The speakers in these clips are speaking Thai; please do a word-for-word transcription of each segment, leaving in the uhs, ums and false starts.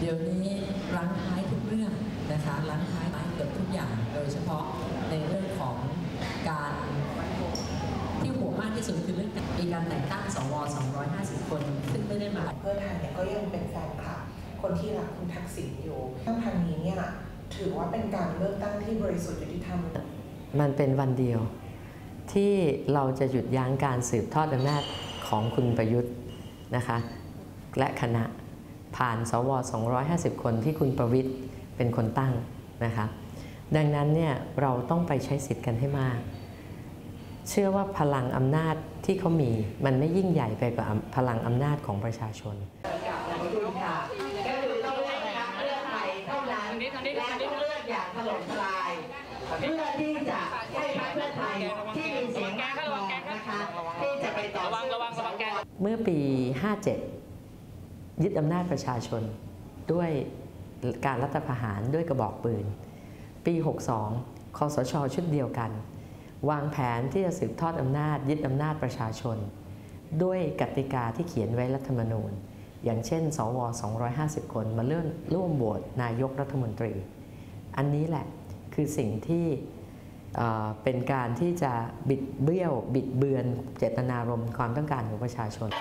ดี๋ยวนี้รั้งท้ายทุกเรื่องนะคะรั้งท้ายเกือบทุกอย่างโดยเฉพาะในเรื่องของการที่ห่วงมากที่สุดคือเรื่องมีการแต่งตั้งสวสองร้อยห้าสิบคนซึ่งไม่ได้มาเพื่อไทยเนี่ยก็ยังเป็นแฟนคลับคนที่รักคุณทักษิณอยู่ทั้งทางนี้เนี่ยถือว่าเป็นการเลือกตั้งที่บริสุทธิ์ยุติธรรมมันเป็นวันเดียวที่เราจะหยุดยั้งการสืบทอดอำนาจของคุณประยุทธ์นะคะและคณะผ่านสวสองร้อยห้าสิบคนที่คุณประวิตรเป็นคนตั้งนะคะดังนั้นเนี่ยเราต้องไปใช้สิทธิ์กันให้มากเชื่อว่าพลังอำนาจที่เขามีมันไม่ยิ่งใหญ่ไปกว่าพลังอำนาจของประชาชนก็คือต้องเลือกพรรคเพื่อไทยเท่านั้นและต้องเลือกอย่างถล่มทลายเพื่อที่จะให้พรรคเพื่อไทยที่มีเสียงมากพอนะคะที่จะไปต่อสู้เมื่อปีห้าเจ็ดยึดอำนาจประชาชนด้วยการรัฐประหารด้วยกระบอกปืนปีหกสองคสช.ชุดเดียวกันวางแผนที่จะสืบทอดอำนาจยึดอำนาจประชาชนด้วยกติกาที่เขียนไว้รัฐธรรมนูญอย่างเช่นสวสองร้อยห้าสิบคนมาเลื่อนร่วมโหวตนายกรัฐมนตรีอันนี้แหละคือสิ่งที่เป็นการที่จะบิดเบี้ยวบิดเบือนเจตนารมณ์ความต้องการของประชาชน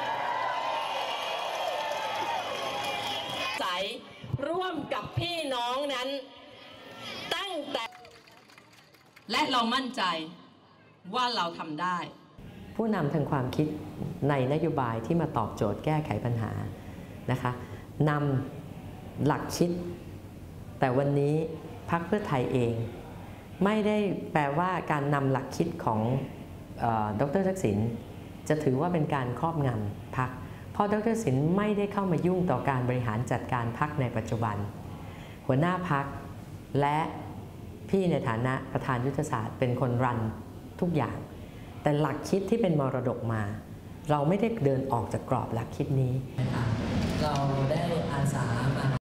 ร่วมกับพี่น้องนั้นตั้งแต่และเรามั่นใจว่าเราทำได้ผู้นำทางความคิดในนโยบายที่มาตอบโจทย์แก้ไขปัญหานะคะนำหลักคิดแต่วันนี้พรรคเพื่อไทยเองไม่ได้แปลว่าการนำหลักคิดของดร.ทักษิณจะถือว่าเป็นการครอบงำพรรคเพราะดร.ทักษิณไม่ได้เข้ามายุ่งต่อการบริหารจัดการพรรคในปัจจุบันหัวหน้าพรรคและพี่ในฐานะประธานยุทธศาสตร์เป็นคนรันทุกอย่างแต่หลักคิดที่เป็นมรดกมาเราไม่ได้เดินออกจากกรอบหลักคิดนี้เราได้อาสามา